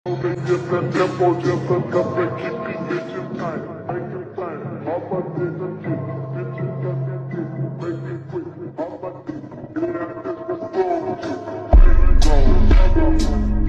Different tempo, different tempo, keep it bitches tight, make it fine. All my niggas get bitches got that dick, make it quick. All my niggas, yeah, it's the flow, make it go,